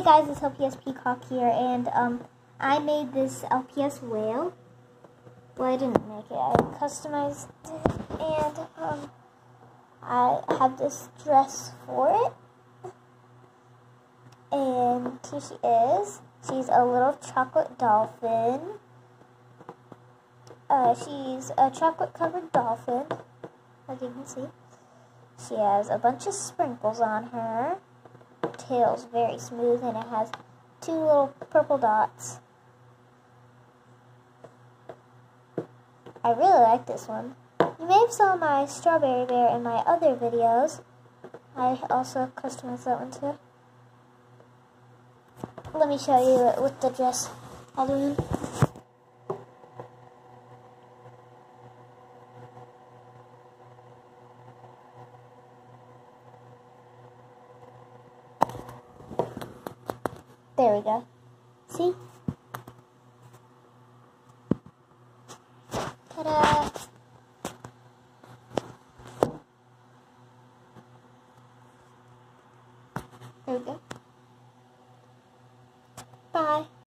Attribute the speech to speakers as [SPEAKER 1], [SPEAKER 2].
[SPEAKER 1] guys, it's LPS Peacock here, and I made this LPS whale. Well, I didn't make it, I customized it, and I have this dress for it, and here she is. She's a little chocolate dolphin. She's a chocolate-covered dolphin, as you can see. She has a bunch of sprinkles on her. Her tail's very smooth, and it has 2 little purple dots. I really like this one. You may have saw my strawberry bear in my other videos. I also customized that one too. Let me show you it with the dress all the way in. There we go. See? Ta-da! There we go. Bye.